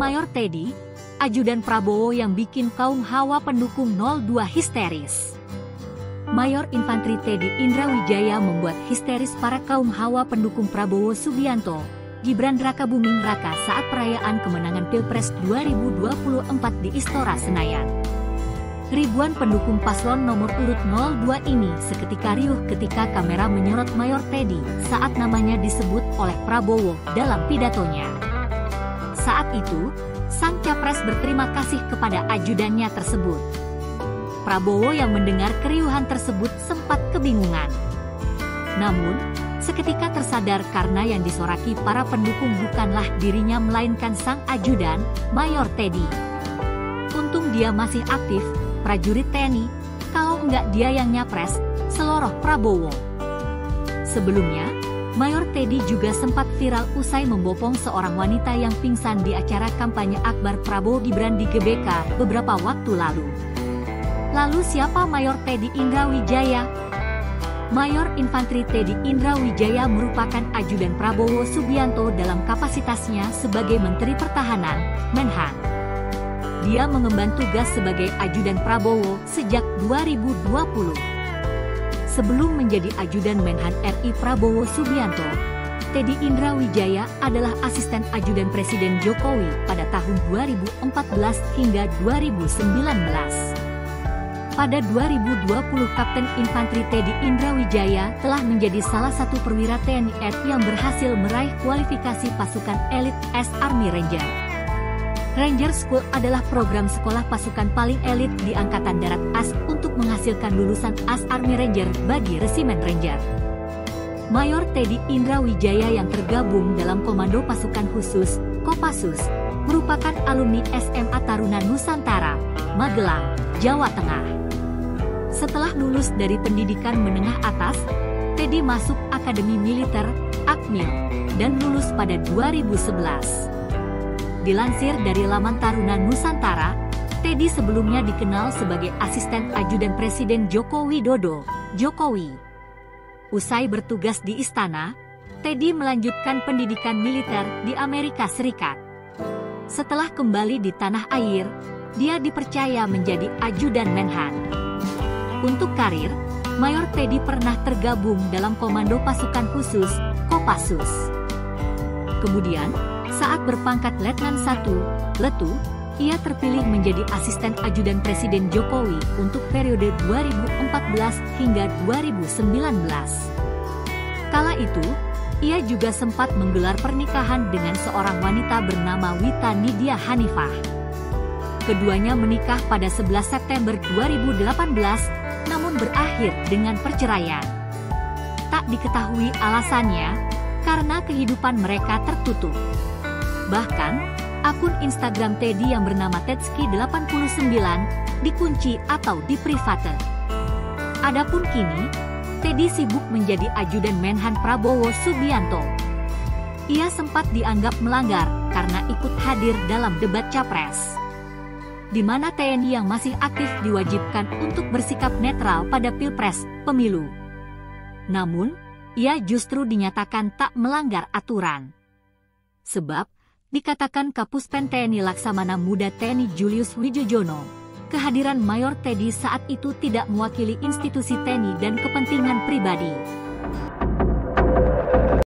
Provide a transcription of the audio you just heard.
Mayor Teddy, ajudan Prabowo yang bikin kaum Hawa pendukung 02 histeris. Mayor Infantri Teddy Indrawijaya membuat histeris para kaum Hawa pendukung Prabowo Subianto, Gibran Rakabuming Raka saat perayaan kemenangan Pilpres 2024 di Istora Senayan. Ribuan pendukung paslon nomor urut 02 ini seketika riuh ketika kamera menyorot Mayor Teddy saat namanya disebut oleh Prabowo dalam pidatonya. Saat itu, sang capres berterima kasih kepada ajudannya tersebut. Prabowo yang mendengar keriuhan tersebut sempat kebingungan. Namun, seketika tersadar karena yang disoraki para pendukung bukanlah dirinya melainkan sang ajudan, Mayor Teddy. Untung dia masih aktif, prajurit TNI, kalau enggak dia yang nyapres, seloroh Prabowo. Sebelumnya, Mayor Teddy juga sempat viral usai membopong seorang wanita yang pingsan di acara kampanye akbar Prabowo Gibran di GBK beberapa waktu lalu. Lalu siapa Mayor Teddy Indrawijaya? Mayor Infantri Teddy Indrawijaya merupakan ajudan Prabowo Subianto dalam kapasitasnya sebagai Menteri Pertahanan, Menhan. Dia mengemban tugas sebagai ajudan Prabowo sejak 2020. Sebelum menjadi ajudan Menhan RI Prabowo Subianto, Teddy Indrawijaya adalah asisten ajudan Presiden Jokowi pada tahun 2014 hingga 2019. Pada 2020, Kapten Infantri Teddy Indrawijaya telah menjadi salah satu perwira TNI yang berhasil meraih kualifikasi pasukan elit S Army Ranger. Ranger School adalah program sekolah pasukan paling elit di Angkatan Darat AS untuk menghasilkan lulusan AS Army Ranger bagi Resimen Ranger. Mayor Teddy Indrawijaya yang tergabung dalam Komando Pasukan Khusus, Kopassus, merupakan alumni SMA Taruna Nusantara, Magelang, Jawa Tengah. Setelah lulus dari pendidikan menengah atas, Teddy masuk Akademi Militer, Akmil, dan lulus pada 2011. Dilansir dari laman Taruna Nusantara, Teddy sebelumnya dikenal sebagai asisten ajudan Presiden Joko Widodo, Jokowi. Usai bertugas di istana, Teddy melanjutkan pendidikan militer di Amerika Serikat. Setelah kembali di tanah air, dia dipercaya menjadi ajudan Menhan. Untuk karir, Mayor Teddy pernah tergabung dalam Komando Pasukan Khusus, Kopassus. Kemudian, saat berpangkat Letnan 1, Letu, ia terpilih menjadi asisten ajudan Presiden Jokowi untuk periode 2014 hingga 2019. Kala itu, ia juga sempat menggelar pernikahan dengan seorang wanita bernama Wita Nidia Hanifah. Keduanya menikah pada 11 September 2018, namun berakhir dengan perceraian. Tak diketahui alasannya, karena kehidupan mereka tertutup. Bahkan, akun Instagram Teddy yang bernama Tetski89 dikunci atau diprivate. Adapun kini, Teddy sibuk menjadi ajudan Menhan Prabowo Subianto. Ia sempat dianggap melanggar karena ikut hadir dalam debat Capres, di mana TNI yang masih aktif diwajibkan untuk bersikap netral pada Pilpres, pemilu. Namun, ia justru dinyatakan tak melanggar aturan. Sebab, dikatakan Kapuspen TNI Laksamana Muda TNI Julius Wijojono, kehadiran Mayor Teddy saat itu tidak mewakili institusi TNI dan kepentingan pribadi.